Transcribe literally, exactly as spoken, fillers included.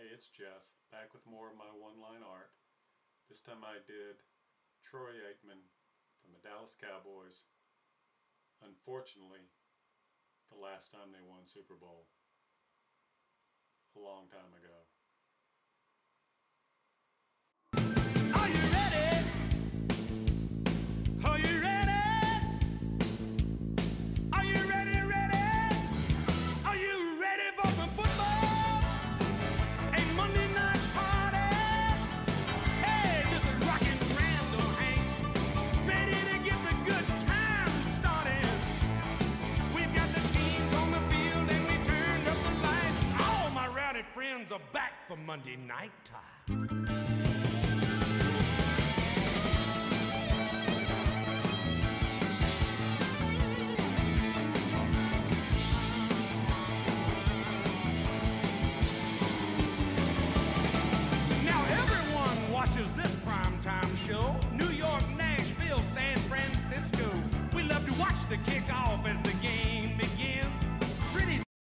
Hey, it's Jeff, back with more of my one-line art. This time I did Troy Aikman from the Dallas Cowboys. Unfortunately, the last time they won Super Bowl. A long time ago. Are you ready? Are you ready? Are you ready, ready? Are you ready for some football? A Monday night party? Hey, this is Rockin' Randall Hank, ready to get the good times started. We've got the teams on the field and we turned up the lights. All my rowdy friends are back for Monday night time. Watches this primetime show. New York, Nashville, San Francisco. We love to watch the kickoff as